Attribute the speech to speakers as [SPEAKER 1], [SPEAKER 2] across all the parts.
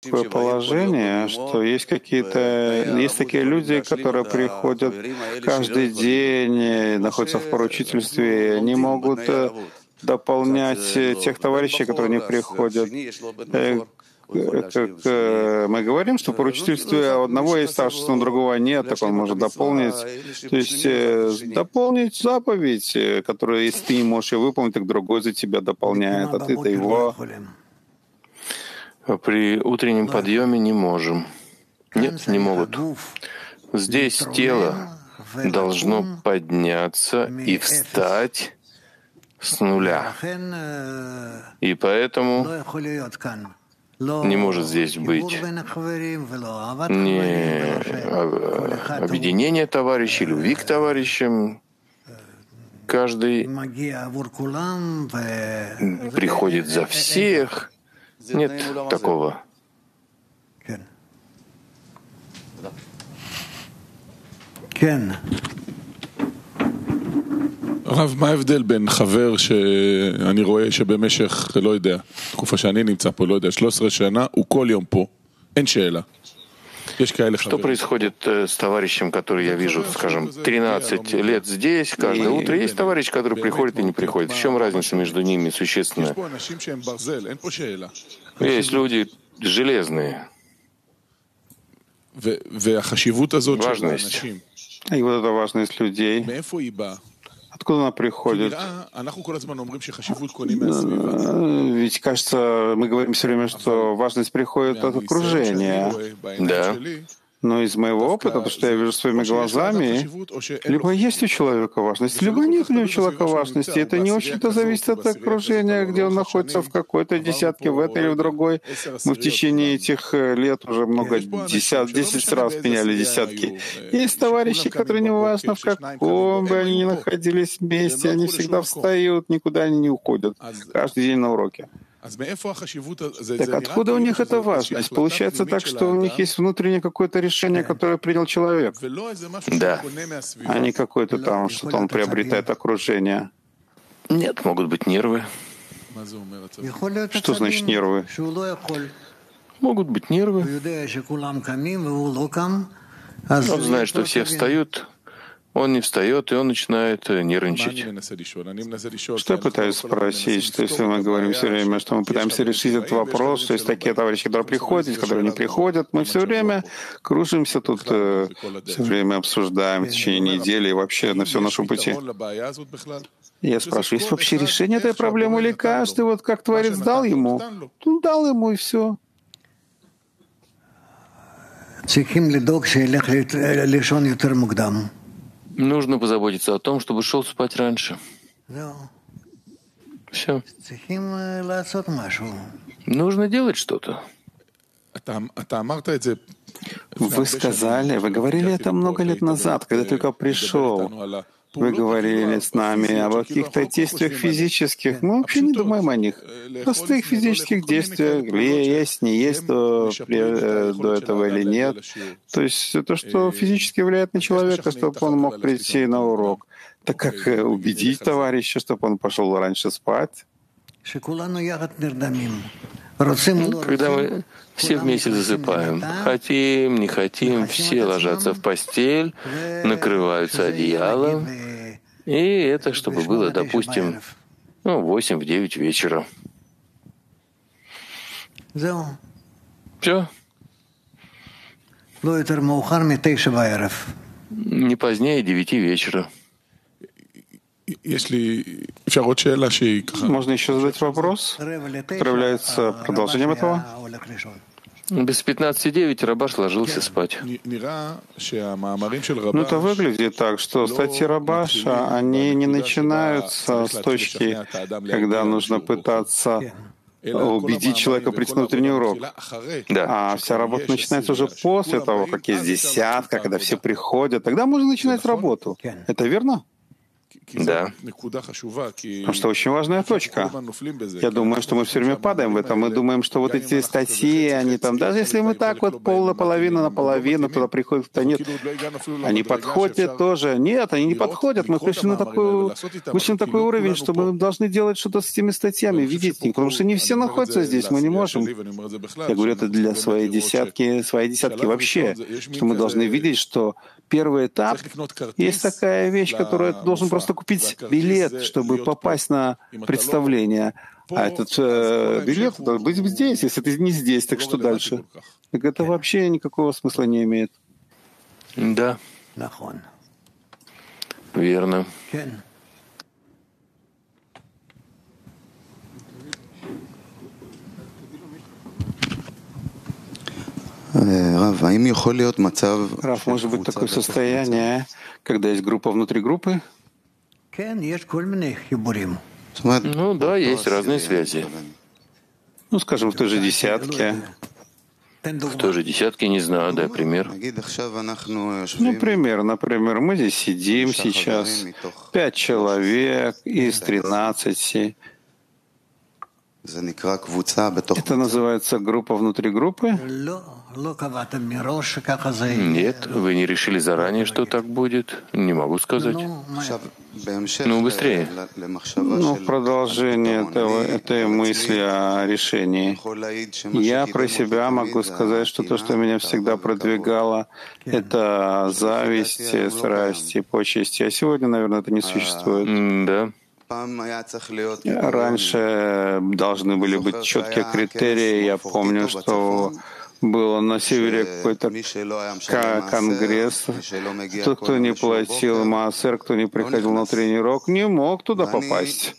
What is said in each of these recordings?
[SPEAKER 1] такое положение, что есть такие люди, которые приходят каждый день, находятся в поручительстве, не могут дополнять тех товарищей, которые не приходят. Как мы говорим, что в поручительстве у одного есть старшество, у другого нет, так он может дополнить. То есть дополнить заповедь, которую, если ты не можешь ее выполнить, так другой за тебя дополняет, а ты-то его...
[SPEAKER 2] При утреннем подъеме не можем. Нет, не могут. Здесь тело должно подняться и встать с нуля. И поэтому не может здесь быть ни объединения товарищей, любви к товарищам. Каждый приходит за всех. Нет такого.
[SPEAKER 3] הרב, מה ההבדל בין חבר שאני רואה שבמשך, לא יודע, תקופה שאני נמצא פה, לא יודע, 13 שנה, הוא כל יום פה, אין שאלה.
[SPEAKER 2] Что происходит с товарищем, который я вижу, скажем, 13 лет здесь, каждое утро? Есть товарищ, который приходит и не приходит. В чем разница между ними существенная? Есть люди железные. Важность.
[SPEAKER 1] И вот эта важность людей. Откуда она приходит? Ведь, кажется, мы говорим все время, что важность приходит от окружения.
[SPEAKER 2] Да.
[SPEAKER 1] Но из моего опыта, то, что я вижу своими глазами, либо есть у человека важность, либо нет у человека важности. Это не очень-то зависит от окружения, где он находится, в какой-то десятке, в этой или в другой. Мы в течение этих лет уже 10 раз меняли десятки. Есть товарищи, которые неважно, в каком бы они ни находились вместе, они всегда встают, никуда они не уходят. Каждый день на уроке. Так откуда у них эта важность? Получается так, что у них есть внутреннее какое-то решение, которое принял человек.
[SPEAKER 2] Да.
[SPEAKER 1] А не какое-то там, что-то он приобретает окружение.
[SPEAKER 2] Нет, могут быть нервы.
[SPEAKER 1] Что значит нервы?
[SPEAKER 2] Могут быть нервы. Он знает, что все встают. Он не встает, и он начинает нервничать.
[SPEAKER 1] Что я пытаюсь спросить, что если мы говорим все время, что мы пытаемся решить этот вопрос, что есть такие товарищи, которые приходят, есть, которые не приходят, мы все время кружимся тут, все время обсуждаем в течение недели и вообще на всем нашем пути. Я спрашиваю, есть вообще решение этой проблемы или каждый, вот как Творец дал ему? Ну, дал ему и все.
[SPEAKER 2] Нужно позаботиться о том, чтобы шел спать раньше. Все. Нужно делать что-то.
[SPEAKER 1] Вы сказали, вы говорили это много лет назад, когда только пришел. Вы говорили с нами о каких-то действиях физических. Мы вообще не думаем о них. Простых физических действиях, есть, не есть до этого или нет. То есть то, что физически влияет на человека, чтобы он мог прийти на урок. Так как убедить товарища, чтобы он пошел раньше спать?
[SPEAKER 2] Когда мы все вместе засыпаем, хотим, не хотим, все ложатся в постель, накрываются одеялом, и это чтобы было, допустим, 8-9 вечера. Все. Не позднее 9 вечера.
[SPEAKER 1] Можно еще задать вопрос, который является продолжением этого?
[SPEAKER 2] Без 15:09 Рабаш ложился спать.
[SPEAKER 1] Ну, это выглядит так, что статьи Рабаша, они не начинаются с точки, когда нужно пытаться убедить человека прийти на утренний урок.
[SPEAKER 2] Да.
[SPEAKER 1] А вся работа начинается уже после того, как есть десятка, когда все приходят. Тогда можно начинать работу. Это верно?
[SPEAKER 2] Да.
[SPEAKER 1] Потому что очень важная точка. Я думаю, что мы все время падаем в этом. Мы думаем, что вот эти статьи, они там, даже если мы так вот половина на половину, туда приходят, то нет. Они подходят тоже. Нет, они не подходят. Мы вышли на такой уровень, что мы должны делать что-то с этими статьями, видеть их, потому что не все находятся здесь, мы не можем. Я говорю это для своей десятки вообще, что мы должны видеть, что первый этап, есть такая вещь, которую ты должен просто купить билет, чтобы попасть на представление. А этот билет должен быть здесь. Если ты не здесь, так что дальше? Так это вообще никакого смысла не имеет.
[SPEAKER 2] Да. Верно.
[SPEAKER 1] Раф, может быть такое состояние, когда есть группа внутри группы?
[SPEAKER 2] Ну да, есть разные связи.
[SPEAKER 1] Ну, скажем, в той же десятке.
[SPEAKER 2] В той же десятке, не знаю, дай пример.
[SPEAKER 1] Например, мы здесь сидим сейчас, 5 человек из 13. Это называется группа внутри группы?
[SPEAKER 2] Нет, вы не решили заранее, что так будет? Не могу сказать. Ну, быстрее.
[SPEAKER 1] Ну, в продолжение этой мысли о решении. Я про себя могу сказать, что то, что меня всегда продвигало, это зависть, страсть и почести. А сегодня, наверное, это не существует.
[SPEAKER 2] Да.
[SPEAKER 1] Раньше должны были быть четкие критерии. Я помню, что было на севере какой-то конгресс. Тот, кто не платил маасер, кто не приходил на тренировку, не мог туда попасть.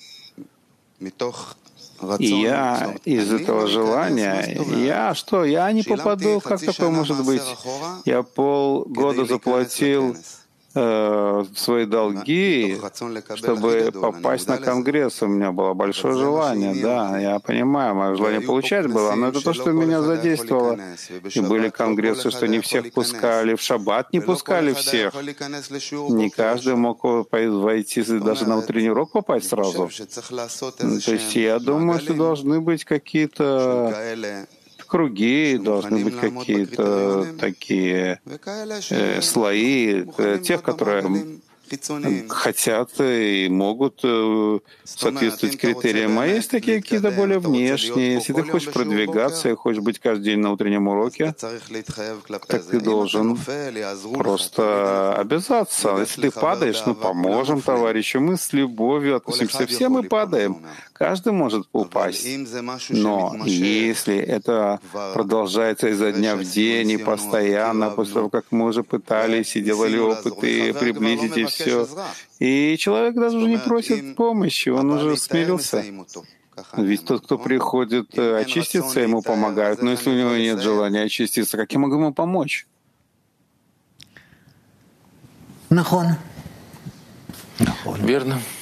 [SPEAKER 1] И я из этого желания, я не попаду, как такое может быть? Я полгода заплатил свои долги, чтобы попасть на конгресс. У меня было большое желание, да, я понимаю, мое желание получать было, но это то, что меня задействовало. И были конгрессы, что не всех пускали, в шаббат не пускали всех. Не каждый мог войти, даже на утренний урок попасть сразу. То есть я думаю, что должны быть какие-то круги, должны быть какие-то такие слои тех, которые хотят и могут соответствовать критериям. А есть такие какие-то более внешние. Если ты хочешь продвигаться и хочешь быть каждый день на утреннем уроке, так ты должен просто обязаться. Если ты падаешь, поможем товарищу. Мы с любовью относимся. Все мы падаем. Каждый может упасть. Но если это продолжается изо дня в день и постоянно, после того, как мы уже пытались и делали опыты, приблизить и все, и человек даже уже не просит помощи, он уже смирился. Ведь тот, кто приходит очиститься, ему помогают. Но если у него нет желания очиститься, как я могу ему помочь?
[SPEAKER 2] Верно.